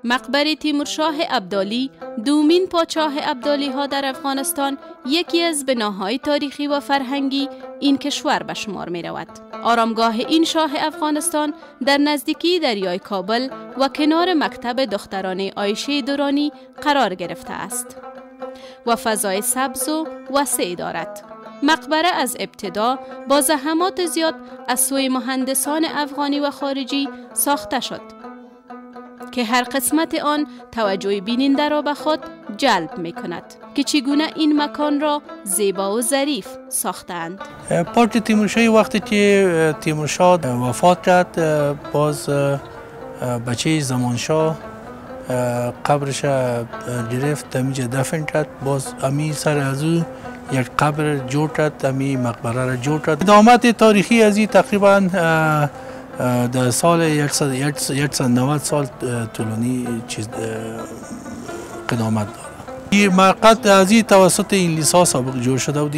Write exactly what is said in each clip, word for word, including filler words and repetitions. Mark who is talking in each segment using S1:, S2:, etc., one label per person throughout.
S1: مقبره تیمورشاه ابدالی، دومین پادشاه ابدالی ها در افغانستان، یکی از بناهای تاریخی و فرهنگی این کشور به شمار می رود. آرامگاه این شاه افغانستان در نزدیکی دریای کابل و کنار مکتب دختران عایشه درانی قرار گرفته است و فضای سبز و وسیع دارد. مقبره از ابتدا با زحمات زیاد از سوی مهندسان افغانی و خارجی ساخته شد که هر قسمت آن توجه بیننده را به خود جلب می کند که چگونه این مکان را زیبا و ظریف ساختند.
S2: پارک تیمورشاهی وقتی که تیمورشاه وفات کرد، باز بچه زمانشاه قبرش گرفت، همینجا دفن کرد. باز امی سر از او یک قبر جور کرد، امی مقبره را جور کرد. ادامت تاریخی از این تقریبا در سال صد و نود سال طولانی چیز قدامت داره. این مرقد از این توسط انگلیس‌ها سابق جور شده بود.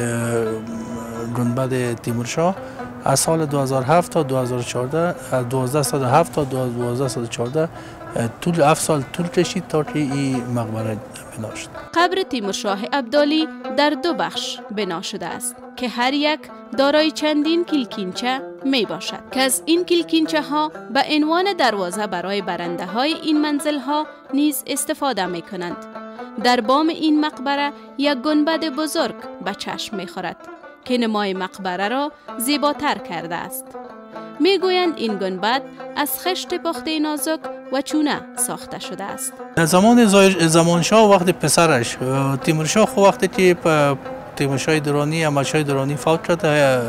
S2: گنبد تیمورشاه از سال دو هزار و هفت تا دو هزار و چهارده، از دو هزار و هفت تا دو هزار و چهارده طول هفت سال طول کشید تا که این مقبره بنا شد.
S1: قبر تیمورشاه ابدالی در دو بخش بنا شده است که هر یک دارای چندین کلکینچه می باشد که از این کلکینچه ها به عنوان دروازه برای برنده های این منزل ها نیز استفاده می کنند. در بام این مقبره یک گنبد بزرگ به چشم می خورد که نمای مقبره را زیباتر کرده است. می گویند این گنبد از خشت پخته نازک و چونه ساخته شده است.
S2: در زمان زمانشاه وقتی پسرش تیمورشاه خو وقتی که تیمورشاه درانی احمدشاه درانی فوت شد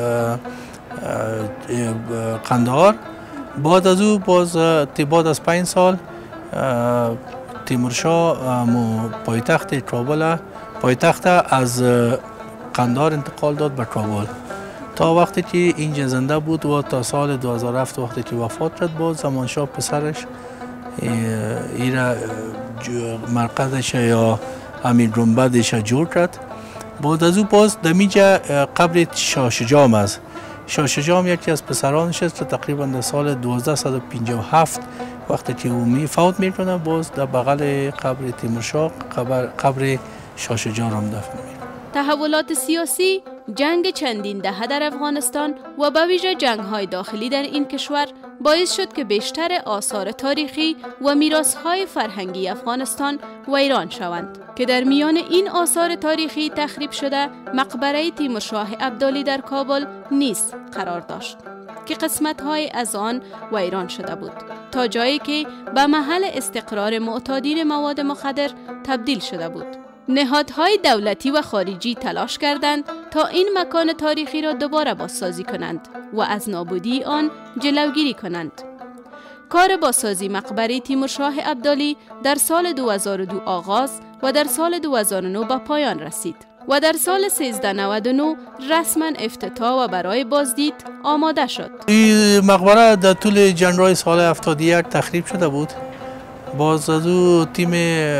S2: قندهار، بعد از او باز بعد از پنج سال تیمورشاه پایتخت کابل پایتخت از قندهار انتقال داد به کابل تا وقتی که اینجا زنده بود و تا سال دو هزار و هفت وقتی که وفات شد، باز زمانشاه پسرش ایرا مرقدش یا همین گنبدش جور کرد. بعد از او باز دمیجا قبر شاه شجاع است. شاه شجاع یکی از پسرانش است که تقریبا در سال دو هزار و صد و پنجاه و هفت وقتی که او می فوت میکنه، باز در بغل قبر تیمورشاه قبر قبر شاه شجاع را دفن میکنه.
S1: تحولات سیاسی، جنگ چندین دهه در افغانستان و به ویژه جنگ‌های داخلی در این کشور باعث شد که بیشتر آثار تاریخی و میراث‌های فرهنگی افغانستان ویران شوند که در میان این آثار تاریخی تخریب شده مقبره تیمورشاه ابدالی در کابل نیز قرار داشت که قسمت‌های از آن ویران شده بود تا جایی که به محل استقرار معتادین مواد مخدر تبدیل شده بود. نهادهای دولتی و خارجی تلاش کردند تا این مکان تاریخی را دوباره بازسازی کنند و از نابودی آن جلوگیری کنند. کار بازسازی مقبره تیمورشاه ابدالی در سال دو هزار و دو آغاز و در سال دو هزار و نه به پایان رسید و در سال سیزده نود و نه رسما افتتاح و برای بازدید آماده شد.
S2: این مقبره در طول جنگ‌های سال هفتاد و یک تخریب شده بود. باز از او تیم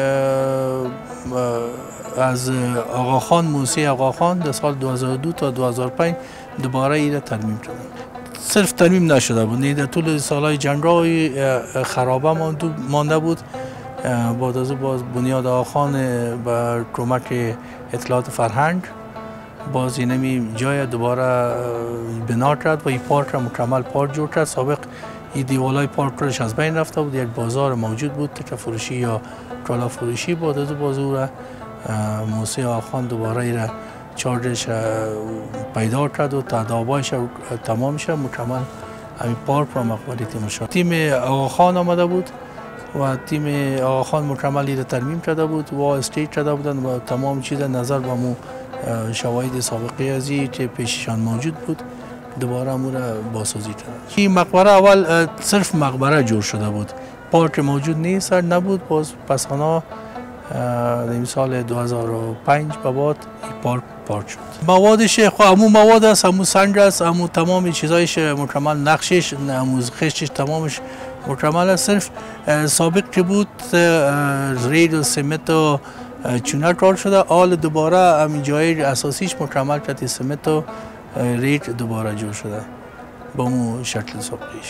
S2: از آقاخان موسی آقاخان در سال دو هزار و دو تا دو هزار و پنج دوباره ایره ترمیم شد. صرف ترمیم نشده بود، در طول سالهای جنگ‌های خرابه مانده بود. بعد از او باز بنیاد آقاخان به کمک اطلاعات فرهنگ باز اینمی جای دوباره بنا کرد و این پارک را مکمل پارک جور کرد. سابق این دیوالای پارک رش از بین رفته بود، یک بازار موجود بود تکه فروشی یا کالا فروشی. بعد از باز او را موسی آقاخان دوباره ای را چارجش پیدا کرد و تدابایش تمام شد، مکمل همین پارک و مقبره تیمورشاه. تیم آقاخان آمده بود و تیم آقاخان مکمل ای را ترمیم کرده بود و استیج کرده بودن و تمام چیز نظر به مو شواهد سابقه ازی که پیششان موجود بود دوباره امور بازسازی کرد. این مقبره اول صرف مقبره جور شده بود، پارک موجود نیست نبود. باز پسانا در سال دو هزار و پنج به بعد این پارک پارک شد. موادش خب همو مواد است، همو سنگ است، همو تمام چیزایش مکمل، نقشش، همو خشتش تمامش مکمل است. صرف سابق که بود ریل و سمت و چونه کار شده، آل دوباره همین جای اساسیش مکمل کرد، سمت و ریل دوباره جور شده با مو شکل سابقیش.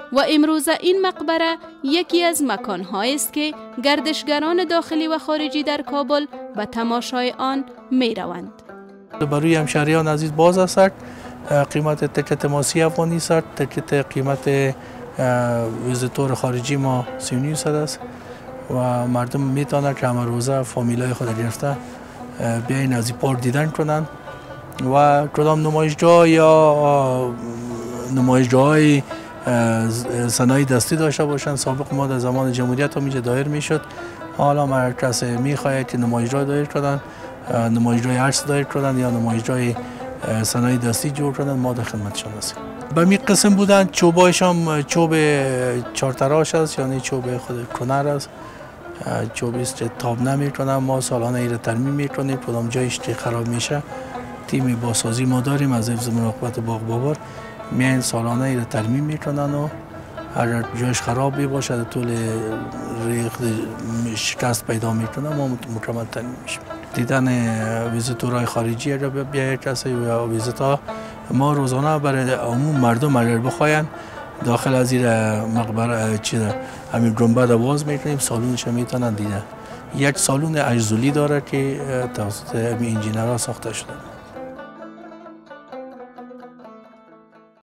S1: و امروز این مقبره یکی از مکان‌هایی است که گردشگران داخلی و خارجی در کابل به تماشای آن می روند.
S2: برای همشهریان عزیز باز است. قیمت تکت ماسی افغانی است. تکت قیمت ویزیتور خارجی ما سی و نیم صد است و مردم میتونن که همه روزه فامیلای خود گرفته بیاین از این پارک دیدن کنن و کدام نمایشگاه یا نمایشگاه‌های صنایع دستی داشته باشن. سابق ما در زمان جمهوریت هم اینجا دایر میشد. حالا هر کسی میخواهد که نمایشگاه دایر کنن، نمایشگاه ارز دایر کنن یا نمایشگاه صنایع دستی جور کنن، ما در خدمتشان هستیم. به می قسم بودن چوبایش هم چوب چارتراش است، یعنی چوب خود کنر است. چوبی است که تاب نمیکنن. ما سالانه ایره ترمیم میکنیم. کدام جایش که خراب میشه تیم بازسازی ما داریم از حفظ مراقبت باغ بابر، میان سالانه ایره ترمیم میکنن و اگر جایش خرابی باشه طول ریخت شکست پیدا میکنه ما مکمل ترمیم میشیم. دیدن ویزیتورهای خارجی اگر بیاید کسی یا ویزیتا ما روزانه برای عموم مردم اگر بخواین داخل از این مقبره چی همین گنبد باز میکنیم، سالونش میتونن دیدن. یک سالون اجزولی داره که توسط انجینرها ساخته شده.